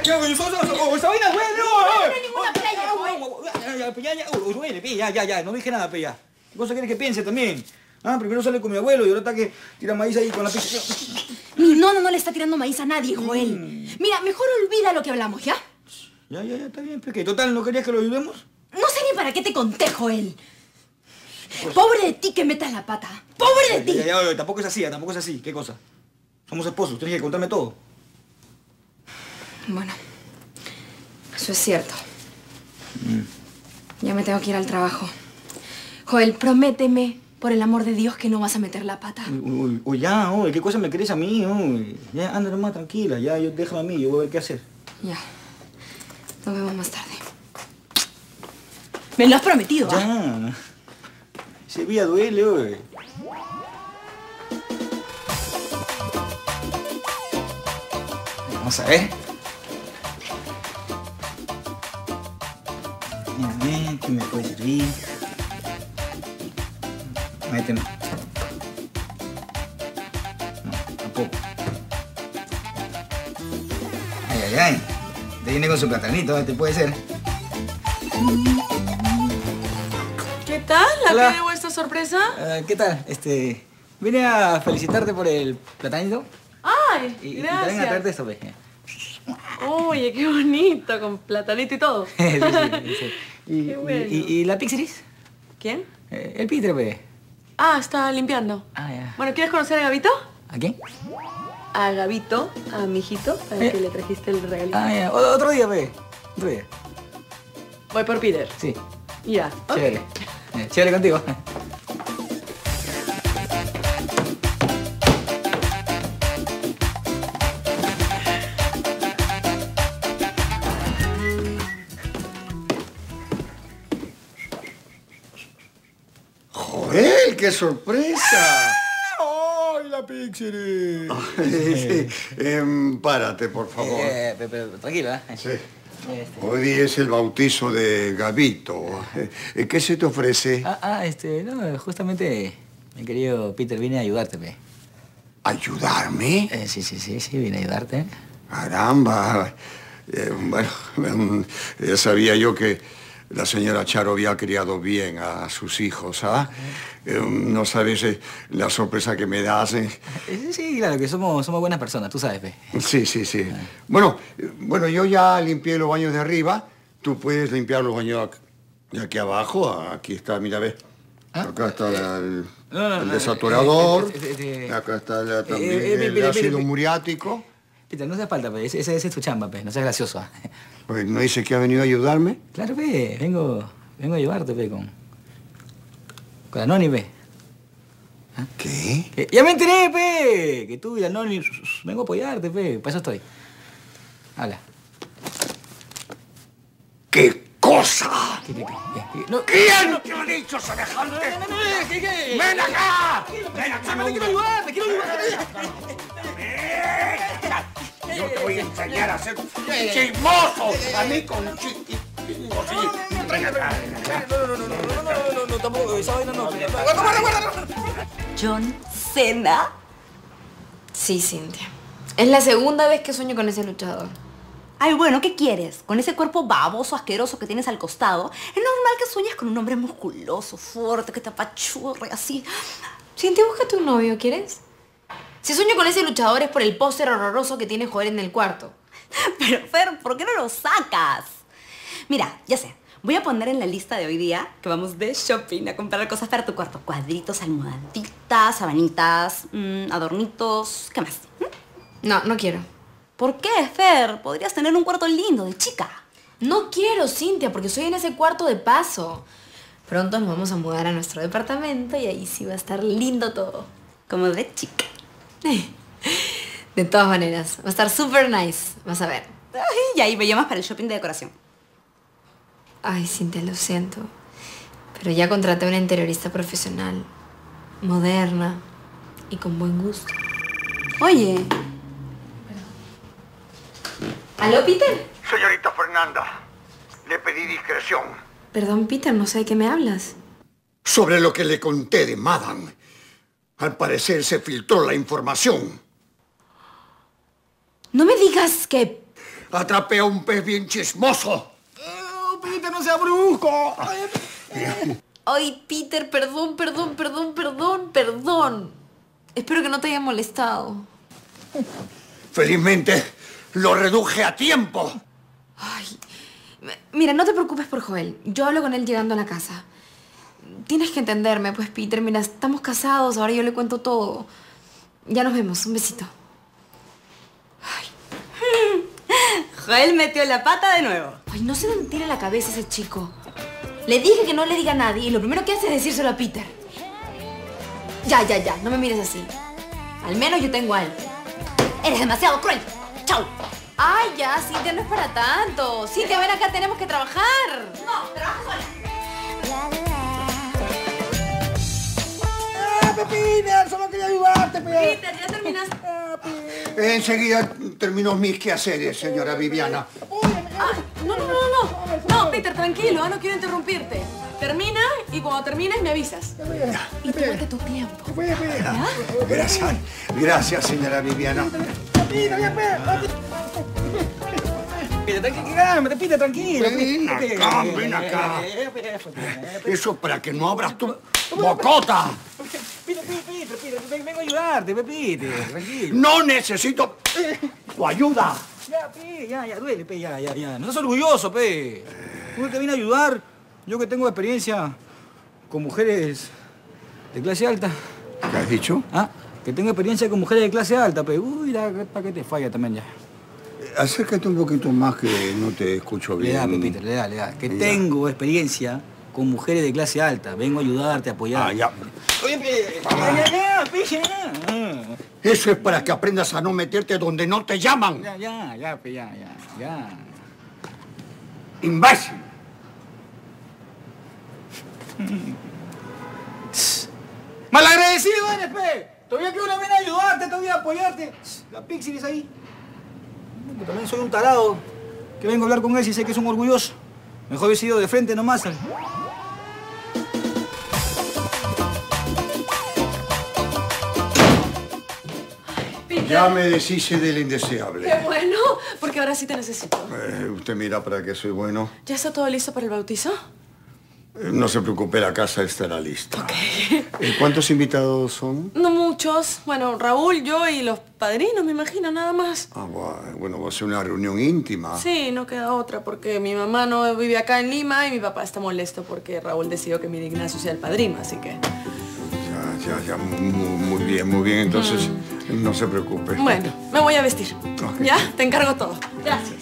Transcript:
¡Esa vaina duele! No hay ninguna playa, Joel. Ya, no dije nada, pe, ya. ¿Qué cosa quieres que piense también? Ah, primero sale con mi abuelo y ahora está que tira maíz ahí con la pizza. No le está tirando maíz a nadie, Joel. Mira, mejor olvida lo que hablamos, ¿ya? Ya, está bien, pe, que total, ¿no querías que lo ayudemos? No sé ni para qué te conté, Joel. Pues... Pobre de ti que metas la pata. ¡Pobre de ti! Ya, tampoco es así, ¿Qué cosa? Somos esposos, tienes que contarme todo. Bueno, eso es cierto. Ya me tengo que ir al trabajo. Joel, prométeme, por el amor de Dios, que no vas a meter la pata. Uy, ¿qué cosa me querés a mí? Uy? Ya, anda nomás, tranquila, ya, déjame a mí, yo voy a ver qué hacer. Ya. Nos vemos más tarde. Me lo has prometido, ¿ah? Ya. Ese día duele, uy. Vamos a ver. Mira, ¿qué me puede servir? Méteme. No, tampoco. Ay. Te viene con su platanito, este puede ser. ¿Qué tal? ¿A Hola. qué debo esta sorpresa? ¿Qué tal? Vine a felicitarte por el platanito. ¡Ay! Y también a Gracias. traerte esto, ve. Oye, qué bonito, con platanito y todo. Sí. Qué bueno. ¿Y la Pixeris? ¿Quién? El Peter, ve. Ah, está limpiando. Ah, ya. Bueno, ¿quieres conocer a Gabito? ¿A quién? A Gabito, a mi hijito, al que le trajiste el regalito. Ah, ya. Otro día, ve. Otro día. Voy por Peter. Sí. Ya. Chévere. Chévere contigo. ¡Joel, qué sorpresa! ¡Ay, la Pixeris! Sí. Párate, por favor. Pero tranquilo, ¿eh? Sí. Hoy es el bautizo de Gabito. ¿Qué se te ofrece? No, justamente mi querido Peter vine a ayudarte, pe. ¿Ayudarme? Sí, vine a ayudarte. Caramba. Bueno, ya sabía yo que la señora Charo había criado bien a sus hijos, ¿ah? No sabes la sorpresa que me das. Sí, claro, que somos buenas personas, tú sabes, pe. Sí. Bueno, yo ya limpié los baños de arriba. Tú puedes limpiar los baños de aquí abajo. Aquí está, mira, ve. Acá está el desaturador. Acá está también el ácido muriático. Peter, no hace falta, pe. Esa es tu chamba, pe. No seas gracioso. Pues, ¿no dice que ha venido a ayudarme? Claro, pe. Vengo a ayudarte, pe, con la Noni, pe. ¿Ah? ¿Qué? Ya me enteré, pe. Que tú y la Noni vengo a apoyarte, pe. Para eso estoy. Habla. ¿Qué cosa? ¿Qué? ¿Quién te ha dicho semejante? ¿Qué? ¡Ven acá! Quiero ayudarte. Yo te voy a enseñar a ser chismoso. A mí con chiquitín. No, tampoco. Esa vaina no. ¿John Cena? Sí, Cintia. Es la segunda vez que sueño con ese luchador. Ay, bueno, ¿qué quieres? Con ese cuerpo baboso, asqueroso que tienes al costado, es normal que sueñes con un hombre musculoso, fuerte, que te apachurre, así. Cintia, búscate un novio, ¿quieres? Si sueño con ese luchador es por el póster horroroso que tiene Joel en el cuarto. Pero, Fer, ¿por qué no lo sacas? Mira, ya sé. Voy a poner en la lista de hoy día que vamos de shopping a comprar cosas para tu cuarto. Cuadritos, almohaditas, sabanitas, adornitos, ¿qué más? No quiero. ¿Por qué, Fer? Podrías tener un cuarto lindo de chica. No quiero, Cintia, porque soy en ese cuarto de paso. Pronto nos vamos a mudar a nuestro departamento y ahí sí va a estar lindo todo. Como de chica. De todas maneras, va a estar super nice. Vas a ver. Ay, y ahí me llamas para el shopping de decoración. Ay, Cintia, lo siento. Pero ya contraté a una interiorista profesional, moderna y con buen gusto. Oye. ¿Aló, Peter? Señorita Fernanda, le pedí discreción. Perdón, Peter, no sé de qué me hablas. Sobre lo que le conté de Madame. Al parecer se filtró la información. No me digas que... atrapé a un pez bien chismoso. Peter, no sea brusco. Ay, Peter, perdón. Espero que no te haya molestado. Felizmente, lo reduje a tiempo. Ay, mira, no te preocupes por Joel. Yo hablo con él llegando a la casa. Tienes que entenderme, pues, Peter. Mira, estamos casados, ahora yo le cuento todo. Ya nos vemos. Un besito. Joel metió la pata de nuevo. Ay, no se me tira la cabeza ese chico. Le dije que no le diga a nadie y lo primero que hace es decírselo a Peter. Ya. No me mires así. Al menos yo tengo a él. Eres demasiado cruel. Chau. Ay, ya, Cintia, no es para tanto. Cintia, ven acá, tenemos que trabajar. No, trabaja sola. Peter, solo quería ayudarte, Peter. Peter, ya terminaste. Enseguida terminó mis quehaceres, señora Viviana. Ay, no, Peter, tranquilo, no quiero interrumpirte. Termina y cuando termines me avisas. Y tómate tu tiempo. Gracias, señora Viviana. Peter, tranquilo. Ven acá. Eso para que no abras tu bocota. Peter, vengo a ayudarte, Peter, tranquilo. No necesito tu ayuda. Ya, duele, ya. No seas orgulloso, pe. Uno te viene a ayudar. Yo que tengo experiencia con mujeres de clase alta. ¿Qué has dicho? Ah, que tengo experiencia con mujeres de clase alta, pe. Uy, para que te falla también ya. Acércate un poquito más que no te escucho bien. Le da, Pepito, le da. Que tengo experiencia con mujeres de clase alta. Vengo a ayudarte, a apoyar. Ya. Oye, ya. Eso es para que aprendas a no meterte donde no te llaman. Ya. Imbécil. Malagradecido eres, pe. Todavía quiero una vez ayudarte, todavía apoyarte. La Pixie es ahí. Yo también soy un tarado que vengo a hablar con él si sé que es un orgulloso. Mejor he sido de frente nomás. Ya me deshice del indeseable. Qué bueno, porque ahora sí te necesito. Usted mira para qué soy bueno. ¿Ya está todo listo para el bautizo? No se preocupe, la casa estará lista. Ok. ¿Cuántos invitados son? No muchos. Bueno, Raúl, yo y los padrinos, me imagino, nada más. Bueno, va a ser una reunión íntima. Sí, no queda otra, porque mi mamá no vive acá en Lima y mi papá está molesto porque Raúl decidió que mi Ignacio sea el padrino, así que... Ya, muy bien, entonces no se preocupe. Bueno, me voy a vestir. Ok. ¿Ya? Te encargo todo. Gracias.